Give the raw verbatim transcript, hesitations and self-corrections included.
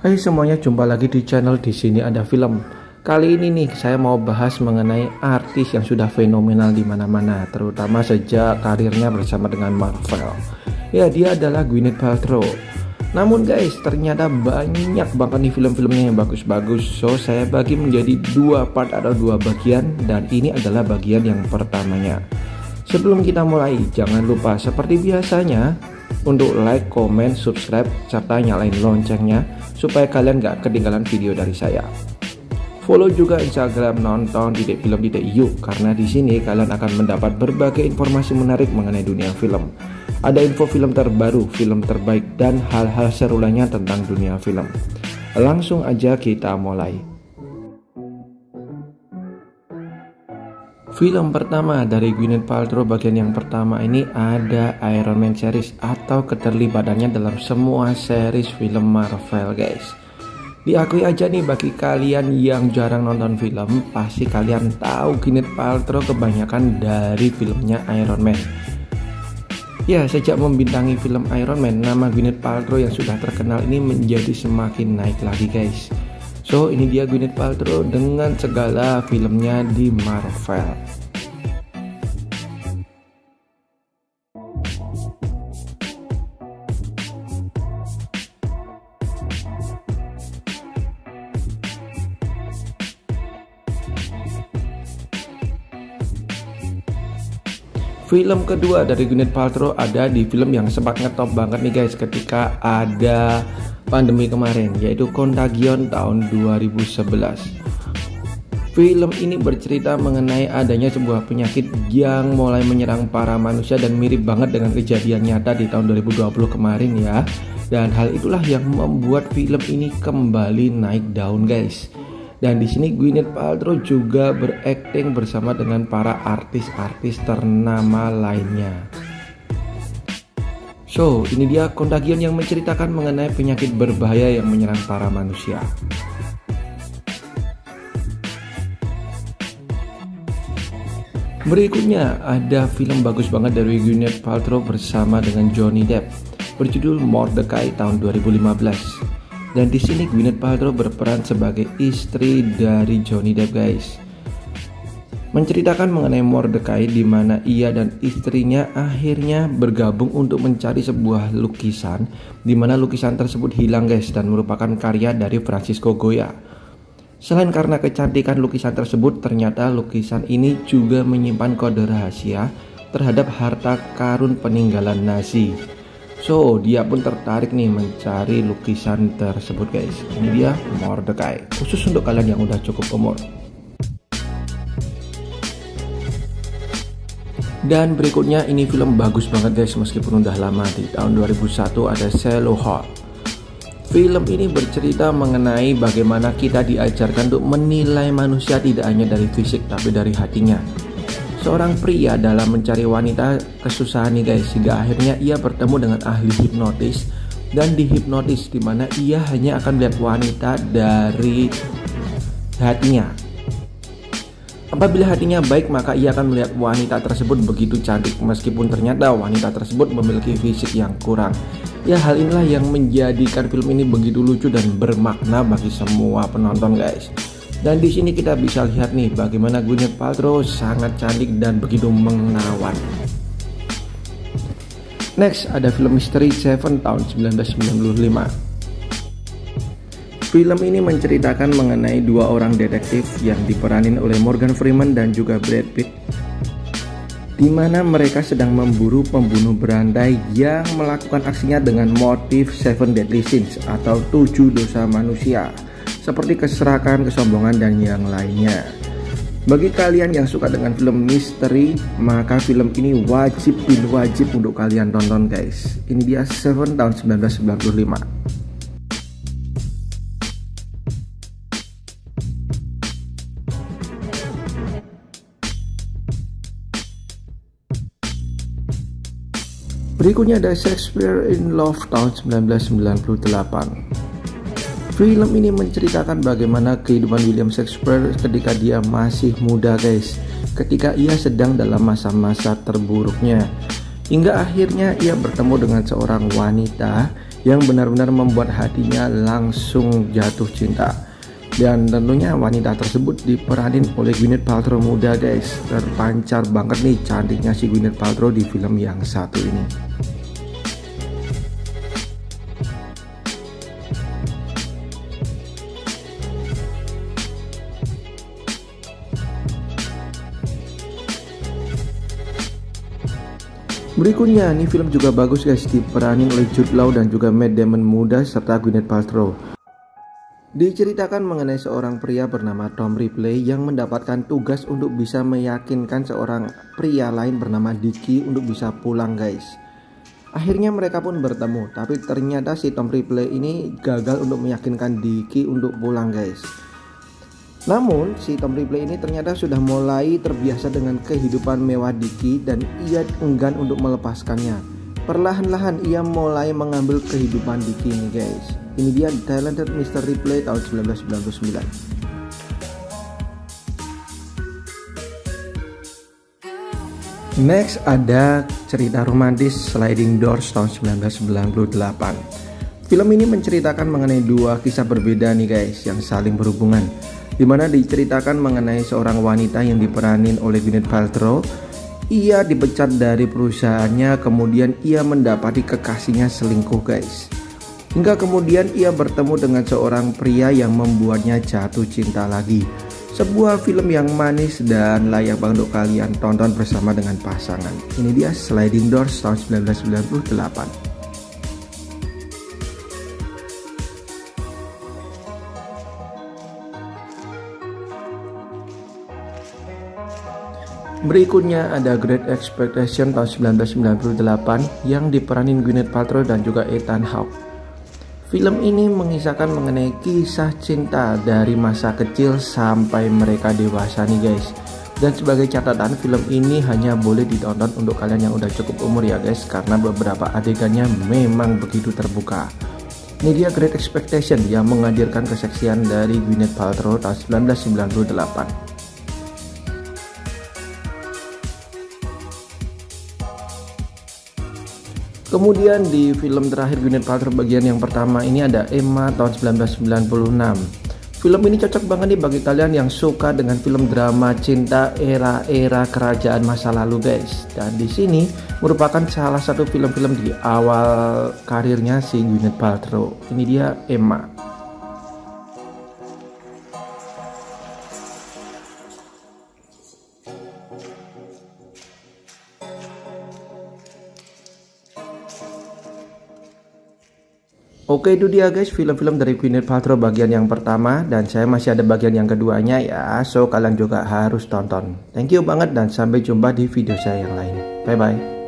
Hai semuanya, jumpa lagi di channel Di Sini Ada Film. Kali ini nih saya mau bahas mengenai artis yang sudah fenomenal di mana-mana, terutama sejak karirnya bersama dengan Marvel. Ya, dia adalah Gwyneth Paltrow. Namun guys, ternyata banyak banget nih film-filmnya yang bagus-bagus. So, saya bagi menjadi dua part atau dua bagian, dan ini adalah bagian yang pertamanya. Sebelum kita mulai, jangan lupa seperti biasanya untuk like, comment, subscribe, serta nyalain loncengnya supaya kalian gak ketinggalan video dari saya. Follow juga Instagram nonton titik film titik yuk, karena di sini kalian akan mendapat berbagai informasi menarik mengenai dunia film. Ada info film terbaru, film terbaik, dan hal-hal seru lainnya tentang dunia film. Langsung aja kita mulai. Film pertama dari Gwyneth Paltrow bagian yang pertama ini ada Iron Man series atau keterlibatannya dalam semua series film Marvel guys. Diakui aja nih, bagi kalian yang jarang nonton film, pasti kalian tahu Gwyneth Paltrow kebanyakan dari filmnya Iron Man. Ya, sejak membintangi film Iron Man, nama Gwyneth Paltrow yang sudah terkenal ini menjadi semakin naik lagi guys. So, ini dia Gwyneth Paltrow dengan segala filmnya di Marvel. Film kedua dari Gwyneth Paltrow ada di film yang sempat ngetop banget nih guys ketika ada pandemi kemarin, yaitu Contagion tahun dua ribu sebelas. Film ini bercerita mengenai adanya sebuah penyakit yang mulai menyerang para manusia dan mirip banget dengan kejadian nyata di tahun dua ribu dua puluh kemarin ya. Dan hal itulah yang membuat film ini kembali naik daun guys. Dan di sini Gwyneth Paltrow juga berakting bersama dengan para artis-artis ternama lainnya. So, ini dia Contagion yang menceritakan mengenai penyakit berbahaya yang menyerang para manusia. Berikutnya ada film bagus banget dari Gwyneth Paltrow bersama dengan Johnny Depp, berjudul Mordecai tahun dua ribu lima belas. Dan di sini Gwyneth Paltrow berperan sebagai istri dari Johnny Depp guys. Menceritakan mengenai Mordecai di mana ia dan istrinya akhirnya bergabung untuk mencari sebuah lukisan di mana lukisan tersebut hilang guys, dan merupakan karya dari Francisco Goya. Selain karena kecantikan lukisan tersebut, ternyata lukisan ini juga menyimpan kode rahasia terhadap harta karun peninggalan Nazi. So, dia pun tertarik nih mencari lukisan tersebut guys. Ini dia Mordecai, khusus untuk kalian yang udah cukup umur. Dan berikutnya ini film bagus banget guys, meskipun udah lama, di tahun dua ribu satu ada Shallow Hal. Film ini bercerita mengenai bagaimana kita diajarkan untuk menilai manusia tidak hanya dari fisik tapi dari hatinya. Seorang pria dalam mencari wanita kesusahan nih guys, hingga akhirnya ia bertemu dengan ahli hipnotis dan dihipnotis, dimana ia hanya akan melihat wanita dari hatinya. Apabila hatinya baik, maka ia akan melihat wanita tersebut begitu cantik, meskipun ternyata wanita tersebut memiliki fisik yang kurang. Ya, hal inilah yang menjadikan film ini begitu lucu dan bermakna bagi semua penonton guys. Dan di sini kita bisa lihat nih bagaimana Gwyneth Paltrow sangat cantik dan begitu menawan. Next ada film misteri Seven tahun seribu sembilan ratus sembilan puluh lima. Film ini menceritakan mengenai dua orang detektif yang diperanin oleh Morgan Freeman dan juga Brad Pitt, di mana mereka sedang memburu pembunuh berantai yang melakukan aksinya dengan motif Seven Deadly Sins atau tujuh dosa manusia, seperti keserakahan, kesombongan, dan yang lainnya. Bagi kalian yang suka dengan film misteri, maka film ini wajib bil wajib untuk kalian tonton guys. Ini dia Seven tahun seribu sembilan ratus sembilan puluh lima. Berikutnya ada Shakespeare in Love tahun seribu sembilan ratus sembilan puluh delapan. Film ini menceritakan bagaimana kehidupan William Shakespeare ketika dia masih muda guys, ketika ia sedang dalam masa-masa terburuknya. Hingga akhirnya ia bertemu dengan seorang wanita yang benar-benar membuat hatinya langsung jatuh cinta. Dan tentunya wanita tersebut diperanin oleh Gwyneth Paltrow muda guys. Terpancar banget nih cantiknya si Gwyneth Paltrow di film yang satu ini. Berikutnya, nih film juga bagus guys, diperanin oleh Jude Law dan juga Matt Damon muda serta Gwyneth Paltrow. Diceritakan mengenai seorang pria bernama Tom Ripley yang mendapatkan tugas untuk bisa meyakinkan seorang pria lain bernama Dickie untuk bisa pulang guys. Akhirnya mereka pun bertemu, tapi ternyata si Tom Ripley ini gagal untuk meyakinkan Dickie untuk pulang guys. Namun si Tom Ripley ini ternyata sudah mulai terbiasa dengan kehidupan mewah Dickie dan ia enggan untuk melepaskannya. Perlahan-lahan ia mulai mengambil kehidupan Dickie ini guys. Ini dia Talented mister Ripley tahun seribu sembilan ratus sembilan puluh sembilan. Next ada cerita romantis Sliding Doors tahun seribu sembilan ratus sembilan puluh delapan. Film ini menceritakan mengenai dua kisah berbeda nih guys yang saling berhubungan, dimana diceritakan mengenai seorang wanita yang diperanin oleh Gwyneth Paltrow. Ia dipecat dari perusahaannya, kemudian ia mendapati kekasihnya selingkuh guys. Hingga kemudian ia bertemu dengan seorang pria yang membuatnya jatuh cinta lagi. Sebuah film yang manis dan layak banget untuk kalian tonton bersama dengan pasangan. Ini dia Sliding Doors tahun seribu sembilan ratus sembilan puluh delapan. Berikutnya ada Great Expectation tahun seribu sembilan ratus sembilan puluh delapan yang diperanin Gwyneth Paltrow dan juga Ethan Hawke. Film ini mengisahkan mengenai kisah cinta dari masa kecil sampai mereka dewasa nih guys. Dan sebagai catatan, film ini hanya boleh ditonton untuk kalian yang udah cukup umur ya guys, karena beberapa adegannya memang begitu terbuka. Ini dia Great Expectation yang menghadirkan keseksian dari Gwyneth Paltrow tahun seribu sembilan ratus sembilan puluh delapan. Kemudian di film terakhir Gwyneth Paltrow bagian yang pertama ini ada Emma tahun seribu sembilan ratus sembilan puluh enam. Film ini cocok banget nih bagi kalian yang suka dengan film drama cinta era-era kerajaan masa lalu guys. Dan di sini merupakan salah satu film-film di awal karirnya si Gwyneth Paltrow. Ini dia Emma. Oke, itu dia guys film-film dari Gwyneth Paltrow bagian yang pertama, dan saya masih ada bagian yang keduanya ya, so kalian juga harus tonton. Thank you banget dan sampai jumpa di video saya yang lain. Bye bye.